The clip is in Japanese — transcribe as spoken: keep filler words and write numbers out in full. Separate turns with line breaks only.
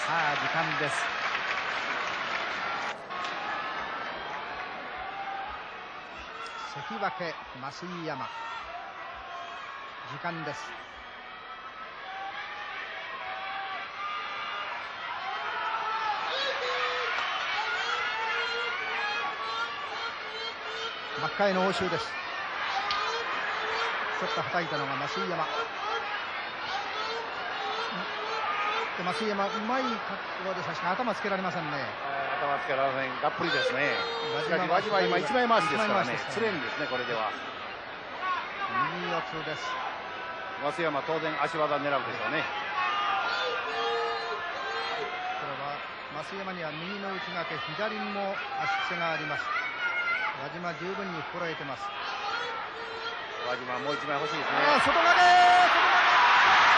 さあ時間です。
関脇増井山、時間です。真っ赤への応酬です。ちょっと叩いたのが増井山。増井山、うまい格好で確か頭つけられませんね。
頭つけられません。がっぷりですね。しかし輪島は今一枚回しですからね。つれんですね、これでは。
右四つです。
増山当然足技狙うでしょうね。
これは増山には右の内掛け、左にも足癖があります。輪島十分に心得てます。
輪島もう一枚欲しいですね。
外掛け、外掛け